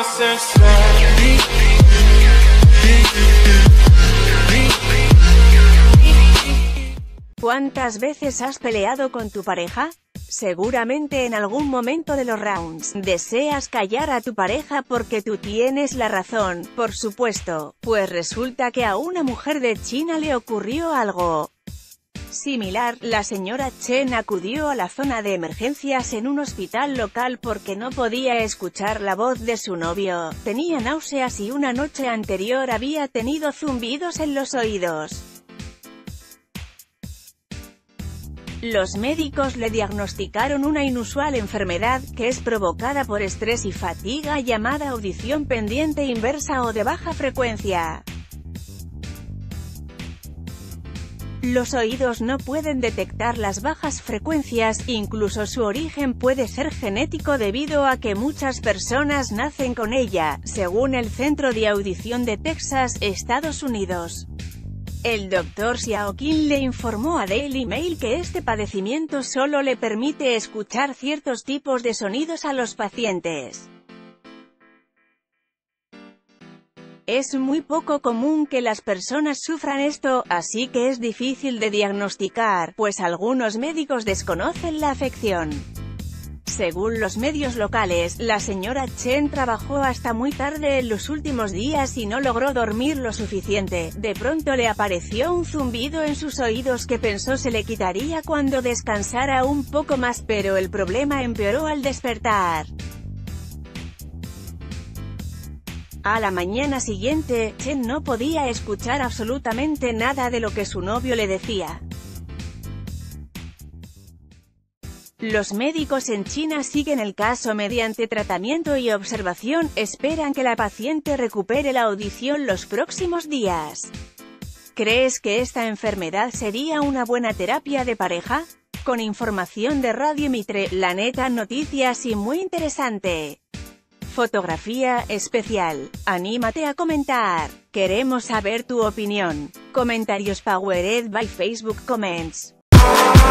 ¿Cuántas veces has peleado con tu pareja? Seguramente en algún momento de los rounds, deseas callar a tu pareja porque tú tienes la razón, por supuesto, pues resulta que a una mujer de China le ocurrió algo similar. La señora Chen acudió a la zona de emergencias en un hospital local porque no podía escuchar la voz de su novio, tenía náuseas y una noche anterior había tenido zumbidos en los oídos. Los médicos le diagnosticaron una inusual enfermedad, que es provocada por estrés y fatiga, llamada audición pendiente inversa o de baja frecuencia. Los oídos no pueden detectar las bajas frecuencias, incluso su origen puede ser genético debido a que muchas personas nacen con ella, según el Centro de Audición de Texas, Estados Unidos. El Dr. Xiao Qin le informó a Daily Mail que este padecimiento solo le permite escuchar ciertos tipos de sonidos a los pacientes. Es muy poco común que las personas sufran esto, así que es difícil de diagnosticar, pues algunos médicos desconocen la afección. Según los medios locales, la señora Chen trabajó hasta muy tarde en los últimos días y no logró dormir lo suficiente. De pronto le apareció un zumbido en sus oídos que pensó se le quitaría cuando descansara un poco más, pero el problema empeoró al despertar. A la mañana siguiente, Chen no podía escuchar absolutamente nada de lo que su novio le decía. Los médicos en China siguen el caso mediante tratamiento y observación, esperan que la paciente recupere la audición los próximos días. ¿Crees que esta enfermedad sería una buena terapia de pareja? Con información de Radio Mitre, La Neta Noticias y muy interesante. Fotografía especial. Anímate a comentar. Queremos saber tu opinión. Comentarios powered by Facebook Comments.